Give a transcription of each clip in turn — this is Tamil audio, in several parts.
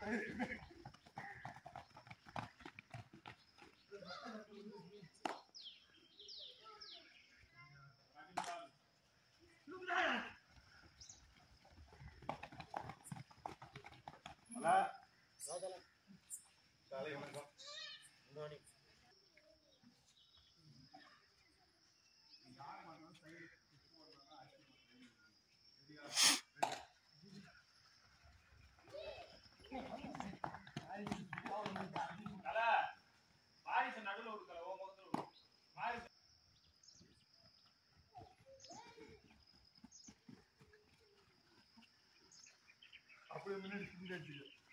அப்படியே முன்னாடி சிந்தாச்சு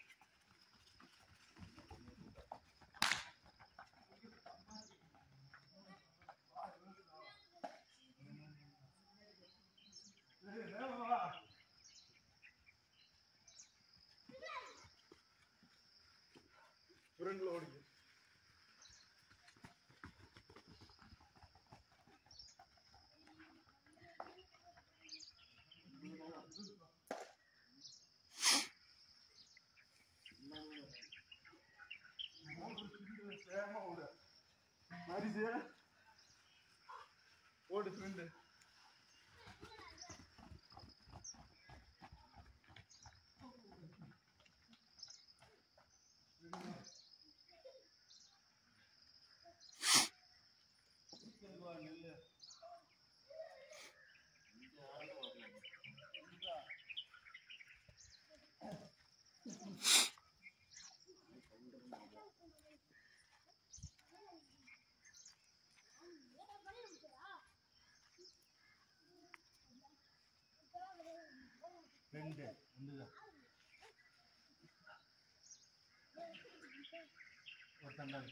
புறங்களை ஓடிச்சு ஓடு ஃப்ரெண்டு ரெண்டு ஒரு தண்டால்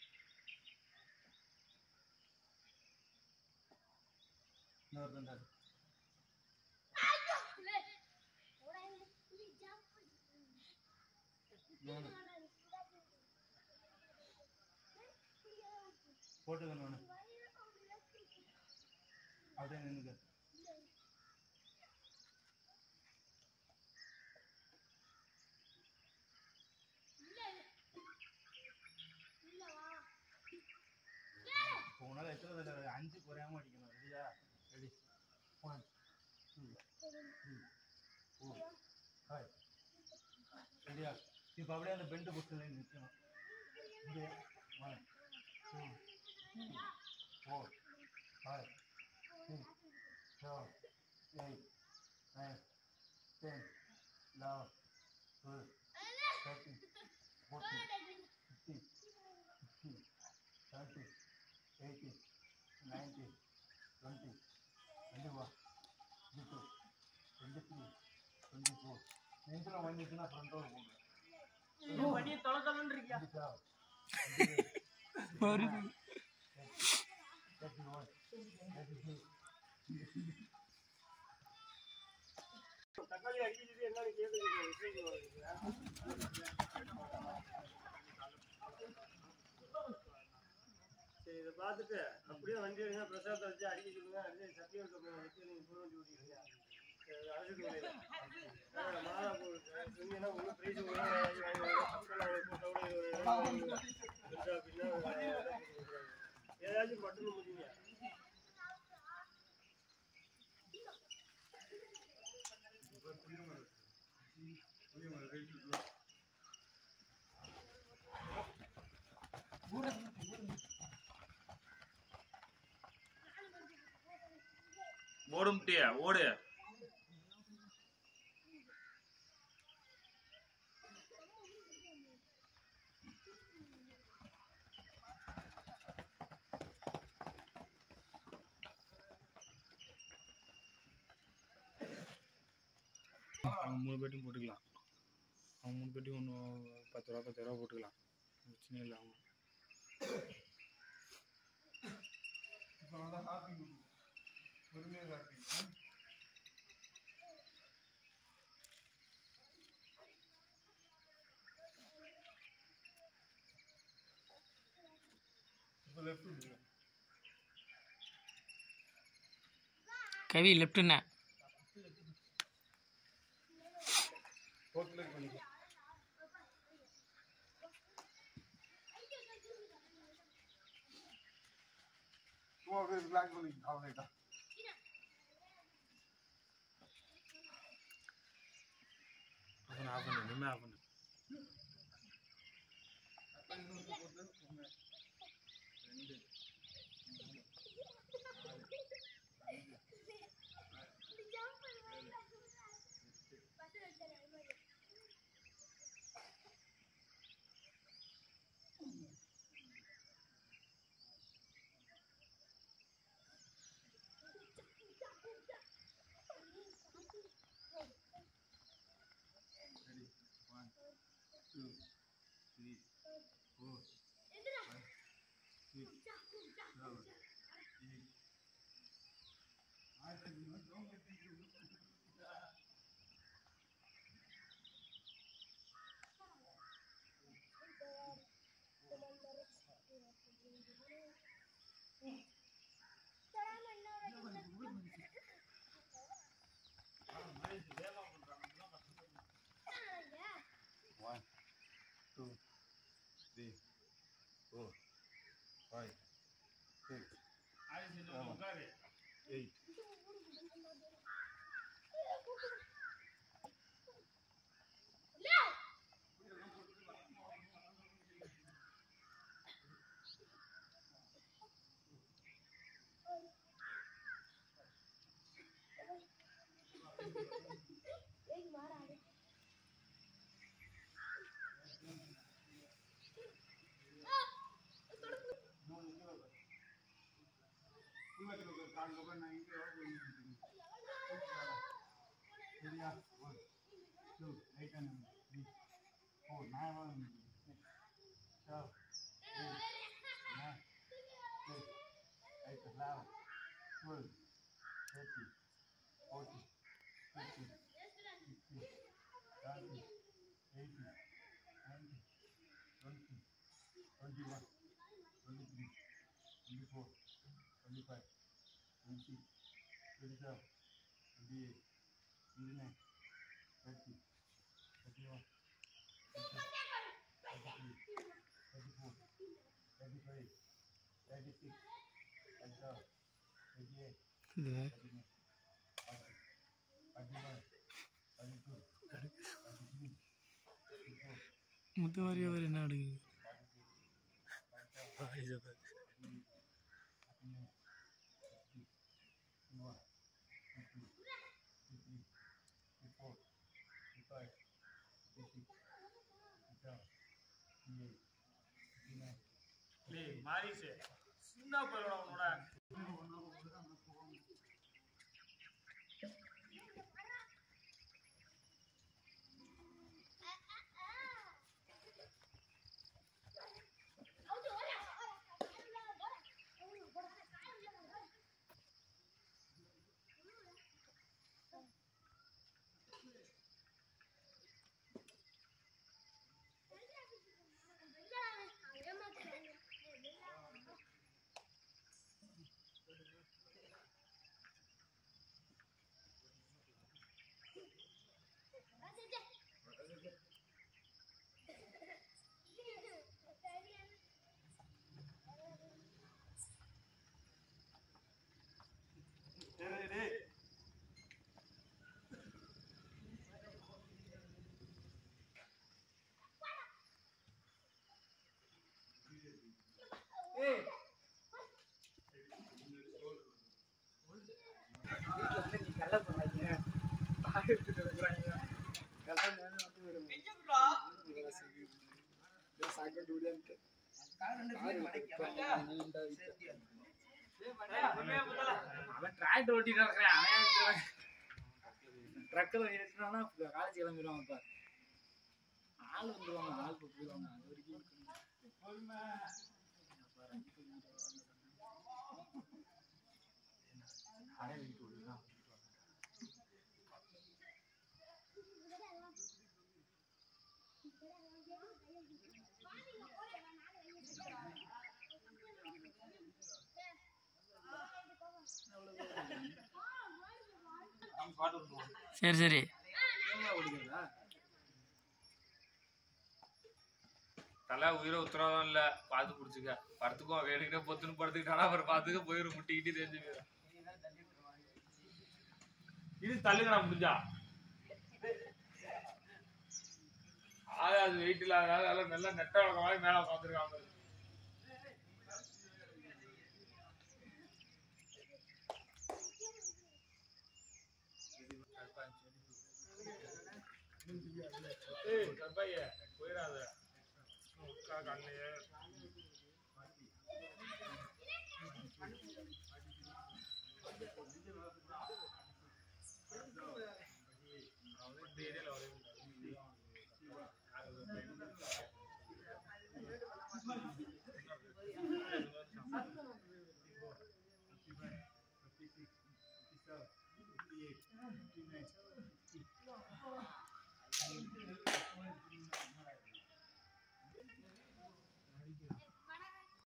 இன்னொரு தண்டால் மூணு போட்டுக்கணும் ஒன்று அப்படியே நின்றுக்க உன்னால எத்தனை தடவை 5 குறையாம அடிக்கணும் ரெடியா ரெடி 1 2 3 4 5 ரெடியா இப்போ அப்படியே அந்த பெண்டு புஷ்ல நிற்கணும் இங்கே 1 2 3 4 5 6 7 8 9 10 11 12 13 14 15 16 17 18 19 20 21 22 23 24 நெஞ்சில் வந்துச்சுன்னா ஃப்ரண்டோடு போடுறேன் வண்டியை தொலைத்தலன்னு இருக்கியா தக்காளி அடிக்கிறது என்னன்னு கேட்டு இதை பார்த்துட்டு அப்படியே வண்டி எடுங்க பிரசாதத்தை வச்சு அடிக்க சொல்லுங்க அப்படியே சத்தியம் வச்சு நீங்கள் போய் வண்டி ஓட்டிக்கிறீங்க அழைச்சிட்டு மாலா சொன்னீங்கன்னா ஒன்றும் ப்ரைஸ் அப்படின்னா ஏதாச்சும் மட்டும் முடியுங்க ஓடும்ட்டியா ஓடு அவங்க 3 பேட்டையும் போட்டுக்கலாம் அவங்க 3 பேட்டையும் ஒன்று 10 ரூபா போட்டுக்கலாம் பிரச்சனை இல்லை அவங்க கவி லெஃப்ட்னா போட்டு சும்மா அப்படியே பிளாக் பண்ணி அவ்வளோதான். ஆஃப் பண்ணு நின்று ஆஃப் பண்ணு. One, two, three, four, five, six, 7, 8. சரியா? 1, 2, 8 and 3, 4, 9, 6, 7, 8, 9, 10, 11, 12, 13, 14, 15, 16, 17, 18, 19, 20, 21, 23, 24, 25, 26, 27, 28, 29, 30, 31, 32, 33, 34, 35, 36, 37, 38, 39, 40, 41, 42, 43, 44, முத்துமாரியவர் என்ன ஆடுங்க 46, 47, 48, 50, 51, 52, 53, 54, 55, 56, 57, 58, 59. டேய் மாரிசே சின்ன பையனோட உன்னோட டிராக்டர் ஓட்டிட்டு இருக்கிறேன் ட்ரக்கில் ஏற்றினா காலேஜ் கிளம்பிடுவாங்க இப்போ ஆள் வந்துடுவாங்க ஆள் போட்டுருவாங்க அது வரைக்கும் சரி சரி தலை உயிரை உத்தரவாதம் இல்ல பார்த்து பிடிச்சிக்க படத்துக்கும் வேணுக்கிட்ட பொத்துன்னு படுத்துக்கிட்டானா அப்புறம் பார்த்துக்க போயிடும் முட்டிக்கிட்டு தெரிஞ்சு போயிடும் இது தள்ளுங்கடா முடிஞ்சா அது வெயிட் இல்லாத நல்லா நெட்ட வளர்க்க மாதிரி மேல உட்காந்துருக்காங்க போயிடாத கண்ணையே